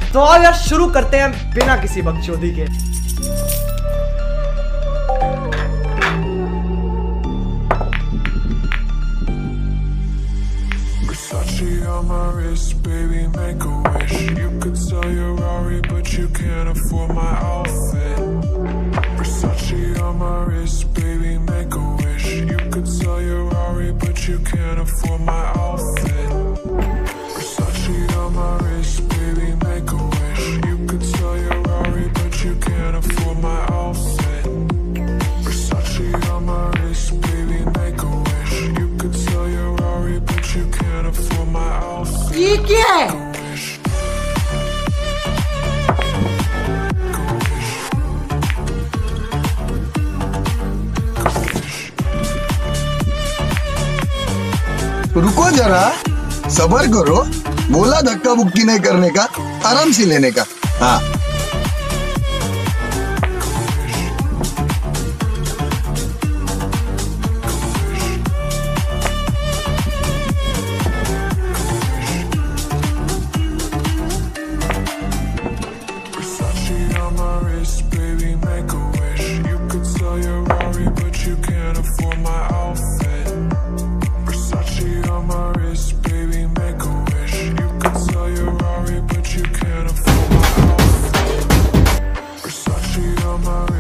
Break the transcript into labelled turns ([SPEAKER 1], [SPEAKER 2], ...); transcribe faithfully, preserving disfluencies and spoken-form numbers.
[SPEAKER 1] तो आओ यार शुरू करते हैं बिना किसी बकचोदी के।
[SPEAKER 2] On my wrist, baby, make a wish. You could sell your Rari, but you can't afford my outfit. Versace on my wrist, baby, make a wish. You could sell your Rari, but you can't afford my outfit. Versace on my wrist, baby, make a wish. You could sell your Rari, but you can't afford my outfit. Versace on my wrist, baby, make a wish. You could sell your Rari, but you can't afford my outfit.
[SPEAKER 1] ये क्या है?
[SPEAKER 3] रुको जरा, सबर करो। बोला धक्का बुक्की नहीं करने का, आराम से लेने का। हाँ
[SPEAKER 2] Baby, make a wish. You could sell your Rari, but you can't afford my outfit. Versace on my wrist, baby, make a wish. You could sell your Rari, but you can't afford my outfit. Versace on my wrist.